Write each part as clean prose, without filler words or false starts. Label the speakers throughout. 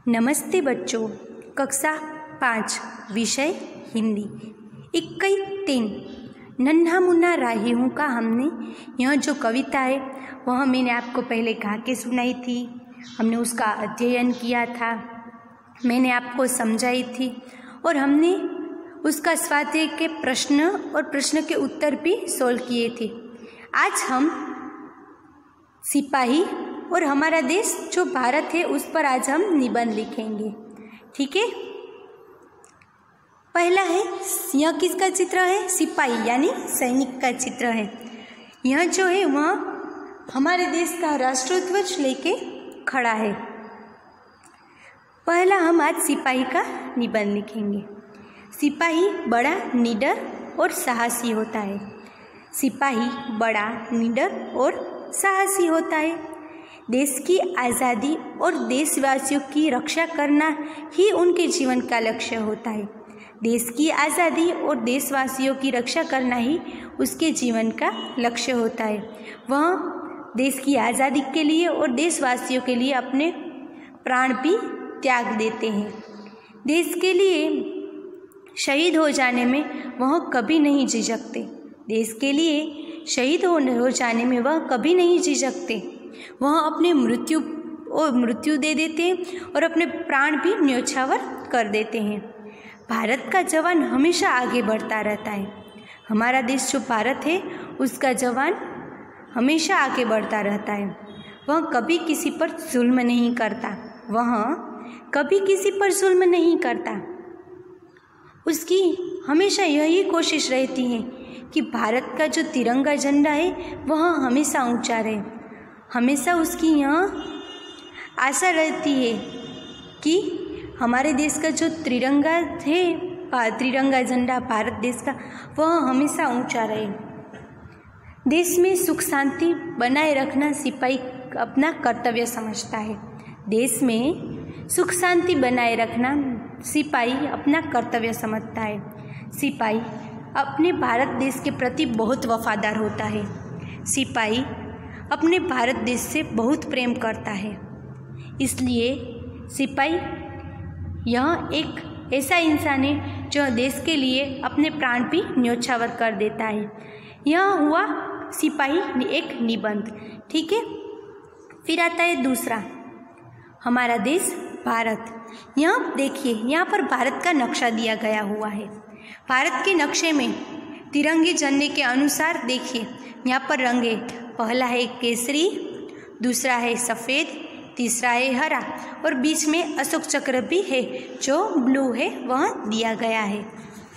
Speaker 1: नमस्ते बच्चों। कक्षा 5 विषय हिंदी। 21-3 नन्हा मुन्ना राही हूँ का हमने यह जो कविता है वह मैंने आपको पहले गा के सुनाई थी। हमने उसका अध्ययन किया था, मैंने आपको समझाई थी और हमने उसका स्वाध्याय के प्रश्न और प्रश्न के उत्तर भी सोल्व किए थे। आज हम सिपाही और हमारा देश जो भारत है उस पर आज हम निबंध लिखेंगे। ठीक है। पहला है, यह किसका चित्र है? सिपाही यानी सैनिक का चित्र है। यह जो है वह हमारे देश का राष्ट्रध्वज लेके खड़ा है। पहला हम आज सिपाही का निबंध लिखेंगे। सिपाही बड़ा निडर और साहसी होता है। सिपाही बड़ा निडर और साहसी होता है। देश की आज़ादी और देशवासियों की रक्षा करना ही उनके जीवन का लक्ष्य होता है। देश की आज़ादी और देशवासियों की रक्षा करना ही उसके जीवन का लक्ष्य होता है। वह देश की आज़ादी के लिए और देशवासियों के लिए अपने प्राण भी त्याग देते हैं। देश के लिए शहीद हो जाने में वह कभी नहीं झिझकते। देश के लिए शहीद हो जाने में वह कभी नहीं झिझकते। वह अपने मृत्यु दे देते हैं और अपने प्राण भी न्योछावर कर देते हैं। भारत का जवान हमेशा आगे बढ़ता रहता है। हमारा देश जो भारत है उसका जवान हमेशा आगे बढ़ता रहता है। वह कभी किसी पर जुल्म नहीं करता। वह कभी किसी पर जुल्म नहीं करता। उसकी हमेशा यही कोशिश रहती है कि भारत का जो तिरंगा झंडा है वह हमेशा ऊंचा रहे। हमेशा उसकी यह आशा रहती है कि हमारे देश का जो तिरंगा है, तिरंगा झंडा भारत देश का, वह हमेशा ऊंचा रहे। देश में सुख शांति बनाए रखना सिपाही अपना कर्तव्य समझता है। देश में सुख शांति बनाए रखना सिपाही अपना कर्तव्य समझता है। सिपाही अपने भारत देश के प्रति बहुत वफादार होता है। सिपाही अपने भारत देश से बहुत प्रेम करता है। इसलिए सिपाही यह एक ऐसा इंसान है जो देश के लिए अपने प्राण भी न्योछावर कर देता है। यह हुआ सिपाही एक निबंध। ठीक है। फिर आता है दूसरा, हमारा देश भारत। यहाँ देखिए, यहाँ पर भारत का नक्शा दिया गया हुआ है। भारत के नक्शे में तिरंगे झंडे के अनुसार देखिए यहाँ पर रंग है। पहला है केसरी, दूसरा है सफ़ेद, तीसरा है हरा और बीच में अशोक चक्र भी है जो ब्लू है वह दिया गया है।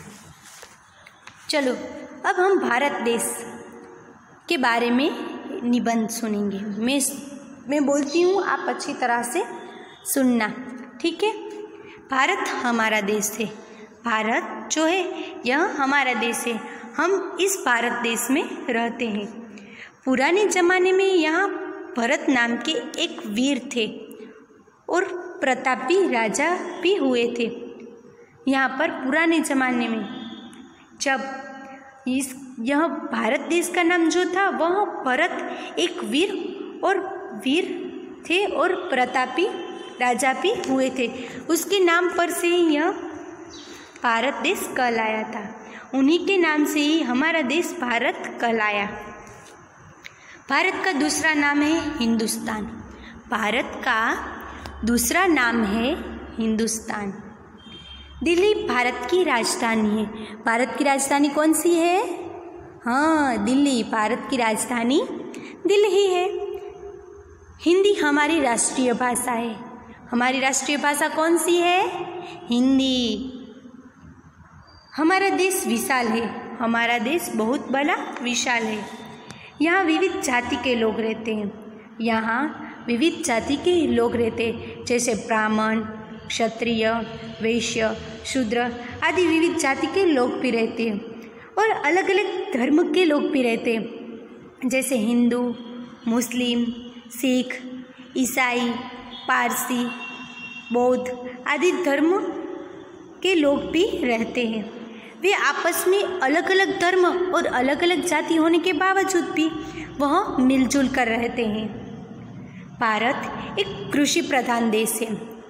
Speaker 1: चलो अब हम भारत देश के बारे में निबंध सुनेंगे। मैं बोलती हूँ, आप अच्छी तरह से सुनना। ठीक है। भारत हमारा देश है। भारत जो है यह हमारा देश है। हम इस भारत देश में रहते हैं। पुराने ज़माने में यहाँ भरत नाम के एक वीर थे और प्रतापी राजा भी हुए थे। यहाँ पर पुराने ज़माने में जब यह भारत देश का नाम जो था वह भरत एक वीर थे और प्रतापी राजा भी हुए थे। उसके नाम पर से ही यह भारत देश कहलाया था। उन्हीं के नाम से ही हमारा देश भारत कहलाया। भारत का दूसरा नाम है हिंदुस्तान। भारत का दूसरा नाम है हिंदुस्तान। दिल्ली भारत की राजधानी है। भारत की राजधानी कौन सी है? हाँ, दिल्ली। भारत की राजधानी दिल्ली ही है। हिंदी हमारी राष्ट्रीय भाषा है। हमारी राष्ट्रीय भाषा कौन सी है? हिंदी। हमारा देश विशाल है। हमारा देश बहुत बड़ा विशाल है। यहाँ विविध जाति के लोग रहते हैं। यहाँ विविध जाति के लोग रहते हैं, जैसे ब्राह्मण, क्षत्रिय, वैश्य, शूद्र आदि विविध जाति के लोग भी रहते हैं। और अलग अलग धर्म के लोग भी रहते हैं, जैसे हिंदू, मुस्लिम, सिख, ईसाई, पारसी, बौद्ध आदि धर्म के लोग भी रहते हैं। वे आपस में अलग अलग धर्म और अलग अलग जाति होने के बावजूद भी वह मिलजुल कर रहते हैं। भारत एक कृषि प्रधान देश है।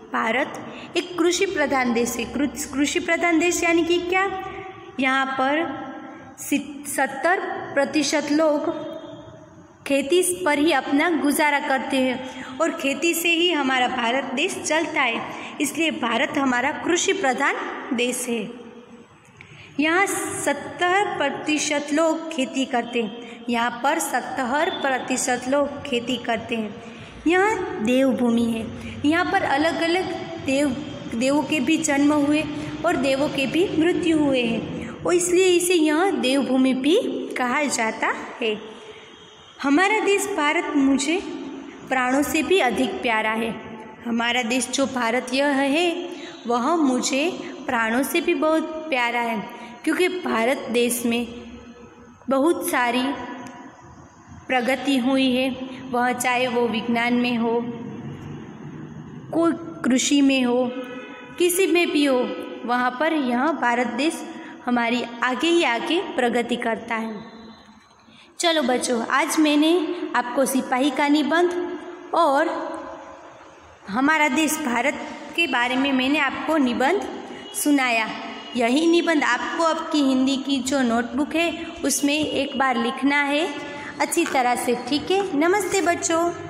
Speaker 1: भारत एक कृषि प्रधान देश है। कृषि प्रधान देश यानी कि क्या? यहाँ पर 70% लोग खेती पर ही अपना गुजारा करते हैं और खेती से ही हमारा भारत देश चलता है, इसलिए भारत हमारा कृषि प्रधान देश है। यहाँ 70% लोग खेती करते हैं। यहाँ पर 70% लोग खेती करते हैं। यहाँ देवभूमि है। यहाँ पर अलग अलग देवों के भी जन्म हुए और देवों के भी मृत्यु हुए हैं और इसलिए इसे यहाँ देवभूमि भी कहा जाता है। हमारा देश भारत मुझे प्राणों से भी अधिक प्यारा है। हमारा देश जो भारत यह है वह मुझे प्राणों से भी बहुत प्यारा है, क्योंकि भारत देश में बहुत सारी प्रगति हुई है। वह चाहे वो विज्ञान में हो, कोई कृषि में हो, किसी में भी हो, वहाँ पर यह भारत देश हमारी आगे ही आगे प्रगति करता है। चलो बच्चों, आज मैंने आपको सिपाही का निबंध और हमारा देश भारत के बारे में मैंने आपको निबंध सुनाया। यही निबंध आपको आपकी हिंदी की जो नोटबुक है उसमें एक बार लिखना है अच्छी तरह से, ठीक है। नमस्ते बच्चों।